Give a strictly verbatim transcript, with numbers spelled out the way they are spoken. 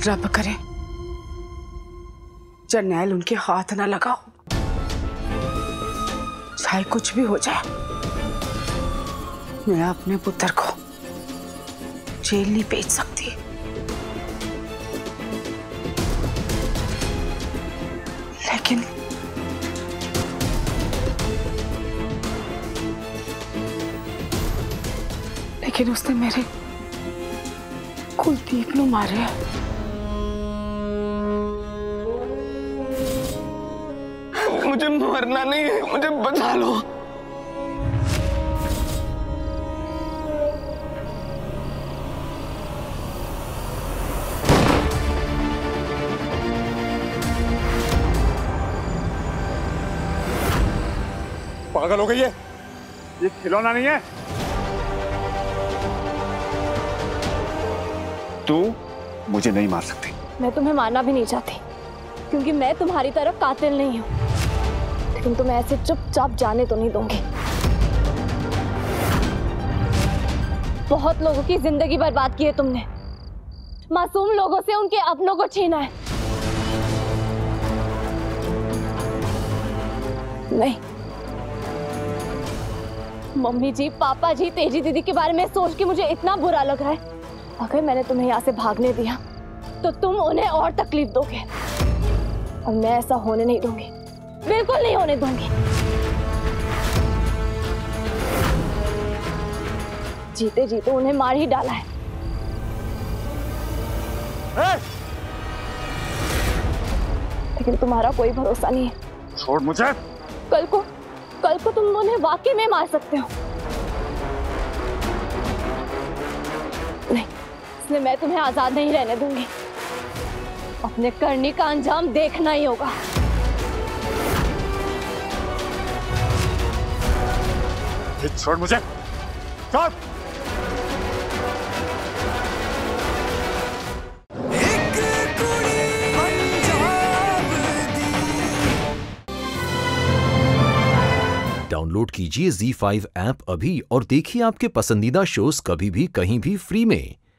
रब करे जरनैल उनके हाथ ना लगाओ, चाहे कुछ भी हो जाए। मैं अपने पुत्र को जेल नहीं भेज सकती। लेकिन लेकिन उसने मेरे कुलदीप को मारे। मुझे मरना नहीं है, मुझे बचा लो। पागल हो गई है, ये खिलौना नहीं है। तू मुझे नहीं मार सकती। मैं तुम्हें मारना भी नहीं चाहती, क्योंकि मैं तुम्हारी तरफ कातिल नहीं हूँ, लेकिन तुम्हें ऐसे चुपचाप जाने तो नहीं दूंगी। बहुत लोगों की जिंदगी बर्बाद की है तुमने, मासूम लोगों से उनके अपनों को छीना है। नहीं, मम्मी जी, पापा जी, तेजी दीदी के बारे में सोच के मुझे इतना बुरा लग रहा है। अगर मैंने तुम्हें यहाँ से भागने दिया तो तुम उन्हें और तकलीफ दोगे, और मैं ऐसा होने नहीं दूंगी, बिल्कुल नहीं होने दूंगी। जीते जीते उन्हें मार ही डाला है। ए! लेकिन तुम्हारा कोई भरोसा नहीं है। छोड़ मुझे। कल को कल को तुम उन्हें वाकई में मार सकते हो। नहीं, इसलिए मैं तुम्हें आजाद नहीं रहने दूंगी। अपने करनी का अंजाम देखना ही होगा। छोड़ मुझे, छोड़। डाउनलोड कीजिए ज़ी फाइव ऐप अभी और देखिए आपके पसंदीदा शोज कभी भी कहीं भी फ्री में।